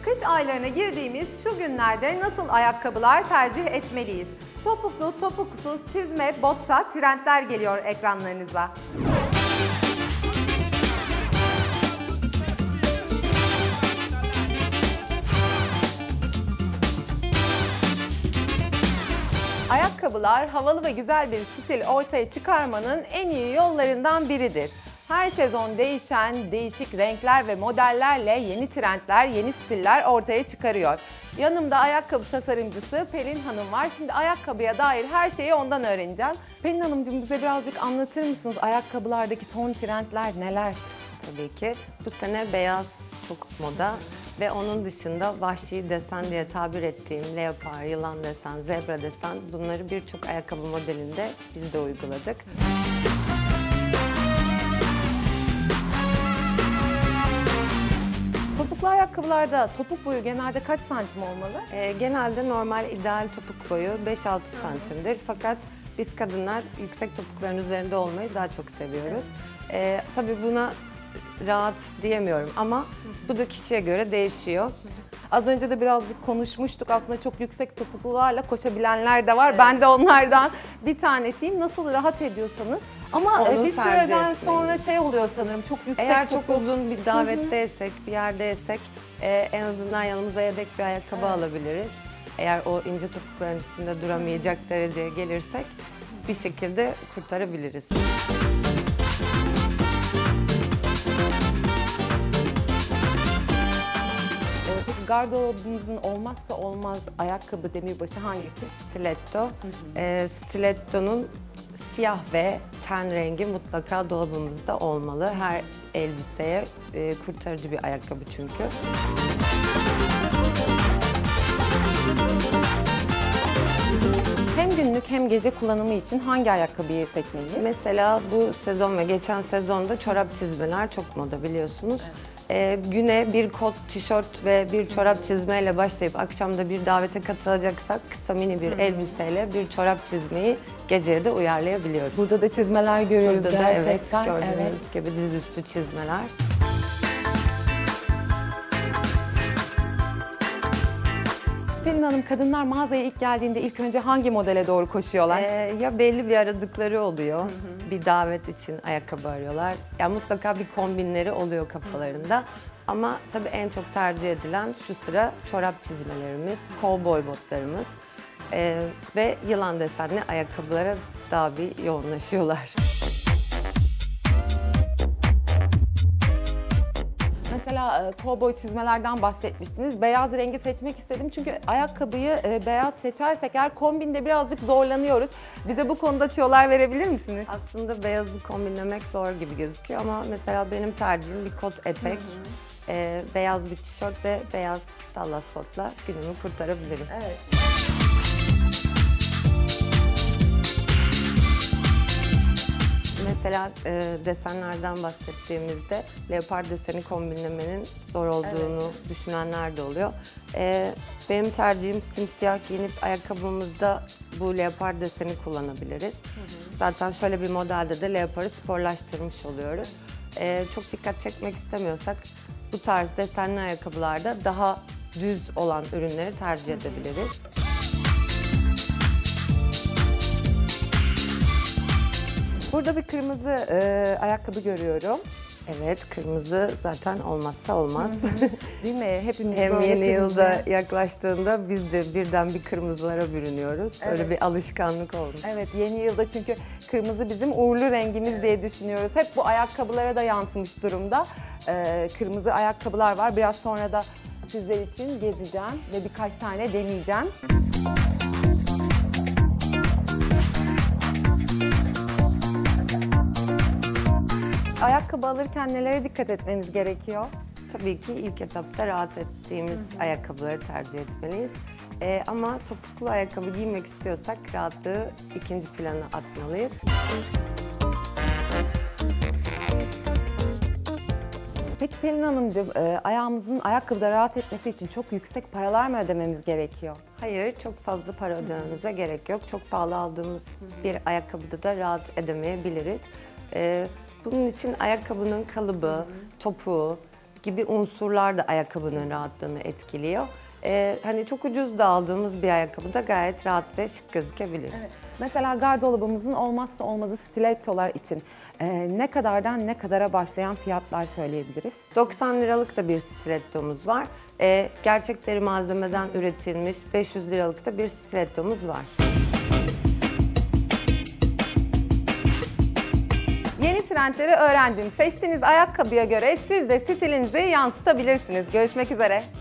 Kış aylarına girdiğimiz şu günlerde nasıl ayakkabılar tercih etmeliyiz? Topuklu, topuksuz, çizme, botta trendler geliyor ekranlarınıza. Ayakkabılar havalı ve güzel bir stil ortaya çıkarmanın en iyi yollarından biridir. Her sezon değişen, değişik renkler ve modellerle yeni trendler, yeni stiller ortaya çıkarıyor. Yanımda ayakkabı tasarımcısı Pelin Hanım var. Şimdi ayakkabıya dair her şeyi ondan öğreneceğim. Pelin Hanımcığım, bize birazcık anlatır mısınız? Ayakkabılardaki son trendler neler? Tabii ki. Bu sene beyaz çok moda ve onun dışında vahşi desen diye tabir ettiğim leopar, yılan desen, zebra desen, bunları birçok ayakkabı modelinde biz de uyguladık. Topuklu ayakkabılarda topuk boyu genelde kaç santim olmalı? Genelde normal ideal topuk boyu 5-6 santimdir. Fakat biz kadınlar yüksek topukların üzerinde olmayı daha çok seviyoruz. Tabii buna rahat diyemiyorum ama bu da kişiye göre değişiyor. Az önce de birazcık konuşmuştuk. Aslında çok yüksek topuklularla koşabilenler de var. Evet. Ben de onlardan bir tanesiyim. Nasıl rahat ediyorsanız. Ama bir süreden sonra şey oluyor sanırım, çok yüksek Eğer çok uzun bir davetteysek, bir yerdeysek en azından yanımıza yedek bir ayakkabı alabiliriz. Eğer o ince topukların üstünde duramayacak dereceye gelirsek bir şekilde kurtarabiliriz. Peki gardırobumuzun olmazsa olmaz ayakkabı demirbaşı hangisi? Stiletto. Stiletto'nun siyah ve ten rengi mutlaka dolabımızda olmalı. Her elbiseye kurtarıcı bir ayakkabı çünkü. Hem günlük hem gece kullanımı için hangi ayakkabıyı seçmeliyiz? Mesela bu sezon ve geçen sezonda çorap çizmeler çok moda, biliyorsunuz. Güne bir kot, tişört ve bir çorap çizmeyle başlayıp akşamda bir davete katılacaksak kısa mini bir elbiseyle bir çorap çizmeyi geceye de uyarlayabiliyoruz. Burada da çizmeler görüyoruz. Burada da gerçekten. evet, gördüğünüz gibi dizüstü çizmeler. Pelin Hanım, kadınlar mağazaya ilk geldiğinde ilk önce hangi modele doğru koşuyorlar? Ya belli bir aradıkları oluyor. Bir davet için ayakkabı arıyorlar. Ya mutlaka bir kombinleri oluyor kafalarında. Ama tabii en çok tercih edilen şu sıra çorap çizmelerimiz, kovboy botlarımız ve yılan desenli ayakkabılara daha bir yoğunlaşıyorlar. Mesela kovboy çizmelerden bahsetmiştiniz. Beyaz rengi seçmek istedim çünkü ayakkabıyı beyaz seçersek eğer kombinde birazcık zorlanıyoruz. Bize bu konuda tüyolar verebilir misiniz? Aslında beyazı kombinlemek zor gibi gözüküyor ama mesela benim tercihim bir kot etek, beyaz bir tişört ve beyaz Dallas botla günümü kurtarabilirim. Evet. Mesela desenlerden bahsettiğimizde leopar deseni kombinlemenin zor olduğunu düşünenler de oluyor. Benim tercihim simsiyah giyinip ayakkabımızda bu leopar deseni kullanabiliriz. Zaten şöyle bir modelde de leoparı sporlaştırmış oluyoruz. Çok dikkat çekmek istemiyorsak bu tarz desenli ayakkabılarda daha düz olan ürünleri tercih edebiliriz. Burada bir kırmızı ayakkabı görüyorum. Evet, kırmızı zaten olmazsa olmaz. Değil mi? Hepimiz Hem böyle yeni kırmızı. yılda yaklaştığında biz de birden bir kırmızılara bürünüyoruz. Evet. Öyle bir alışkanlık olmuş. Evet, yeni yılda çünkü kırmızı bizim uğurlu rengimiz diye düşünüyoruz. Hep bu ayakkabılara da yansımış durumda. Kırmızı ayakkabılar var. Biraz sonra da sizler için gezeceğim ve birkaç tane deneyeceğim. Ayakkabı alırken nelere dikkat etmemiz gerekiyor? Tabii ki ilk etapta rahat ettiğimiz ayakkabıları tercih etmeliyiz. Ama topuklu ayakkabı giymek istiyorsak rahatlığı ikinci plana atmalıyız. Peki Pelin Hanımcığım, ayağımızın ayakkabıda rahat etmesi için çok yüksek paralar mı ödememiz gerekiyor? Hayır, çok fazla para ödememize gerek yok. Çok pahalı aldığımız bir ayakkabıda da rahat edemeyebiliriz. Bunun için ayakkabının kalıbı, topuğu, gibi unsurlar da ayakkabının rahatlığını etkiliyor. Hani çok ucuz da aldığımız bir ayakkabıda gayet rahat ve şık gözükebiliriz. Evet. Mesela gardırobumuzun olmazsa olmazı stilettolar için ne kadardan ne kadara başlayan fiyatlar söyleyebiliriz? 90 liralık da bir stilettomuz var. Gerçek deri malzemeden üretilmiş 500 liralık da bir stilettomuz var. Yeni trendleri öğrendim. Seçtiğiniz ayakkabıya göre siz de stilinizi yansıtabilirsiniz. Görüşmek üzere.